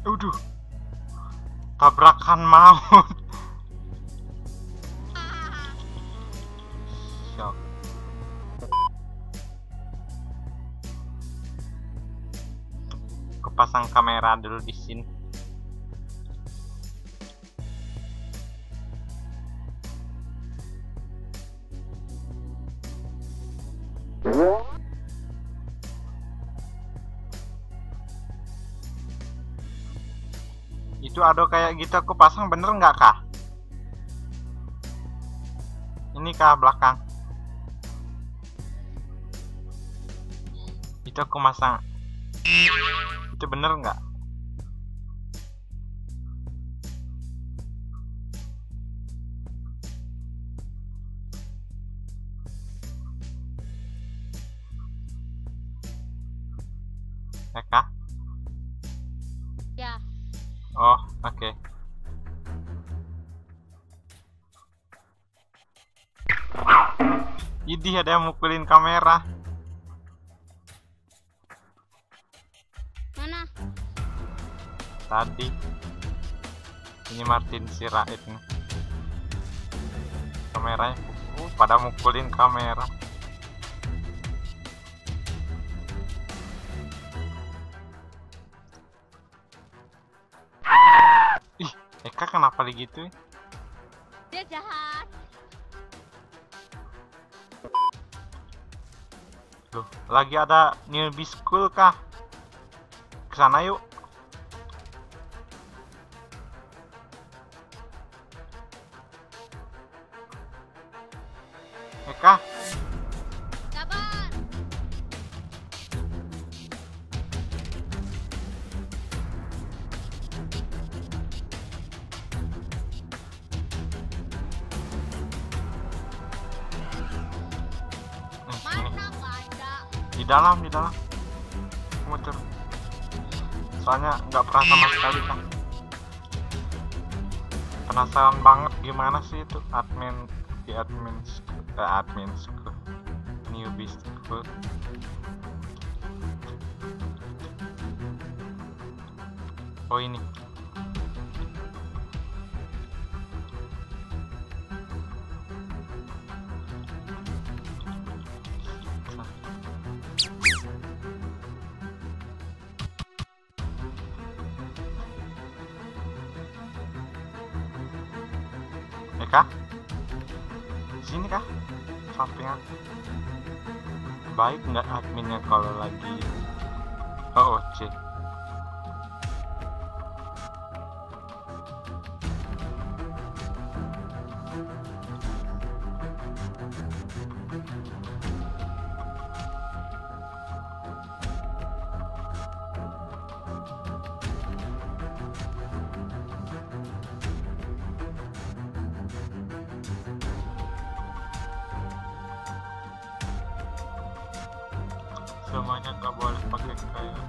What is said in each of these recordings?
Aduh, tabrakan maut. Shock. Pasang kamera dulu di sini. Itu ada kayak gitu aku pasang bener nggak kah? Ini kah belakang? Itu aku masang. Itu bener nggak? Ya kah? Ya. Oh, oke. Idih, ada yang mukulin kamera. Mana? Tadi. Ini Martin Sirait nih. Kameranya pada mukulin kamera. Ih, Eka kenapa begitu? Dia jahat. Loh, lagi ada newbie school kah? Kesana yuk. Eka, Kapan? sini. Mana nggak ada? Di dalam. Muter. Soalnya nggak pernah sama sekali kan. Penasaran banget gimana sih itu admin school, newbie school. Oh ini. Eka? Sini kah? Sampingan. Baik nggak adminnya kalau lagi OOC? Semuanya nggak boleh pakai kayak.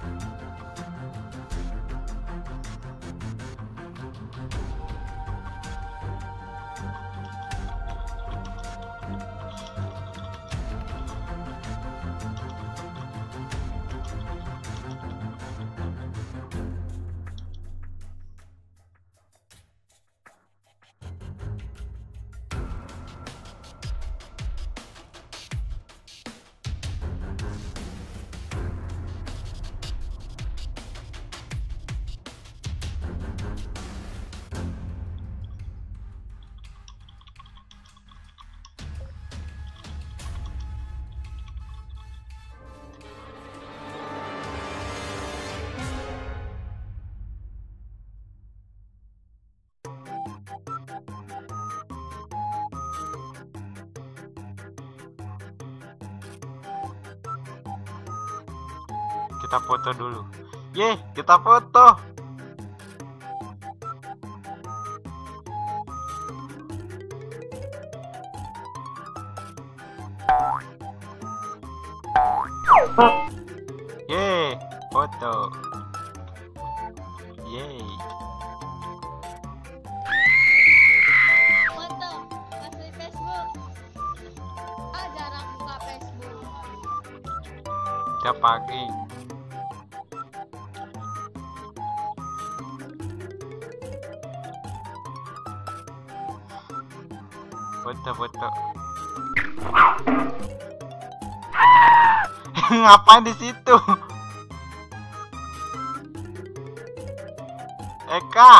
Kita foto dulu. Ye, kita foto. Ye, foto. Yeay. Foto. Masih Facebook. Ah, jarang buka Facebook. Tiap pagi. Foto. Ngapain di situ? Eka.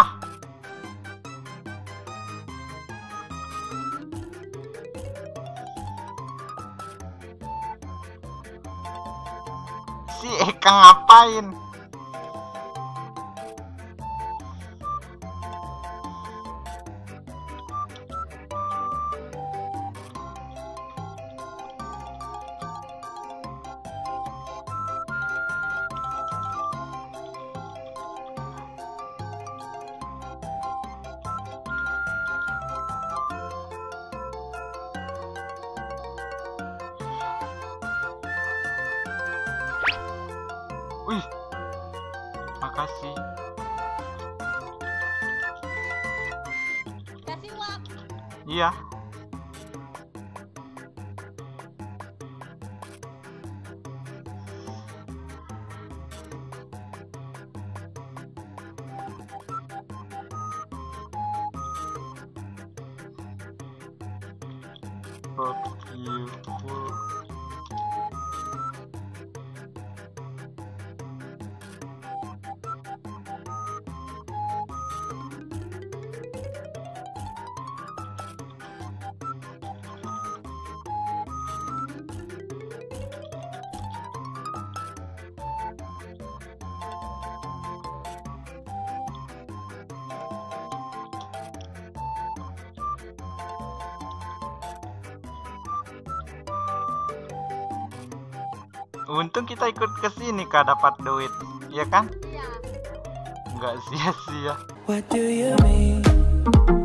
Si Eka ngapain? Wih, makasih. Kasih uang. Iya. Beautiful. Untung kita ikut ke sini Kak, dapat duit, ya kan? Iya. Nggak sia-sia. What do you mean?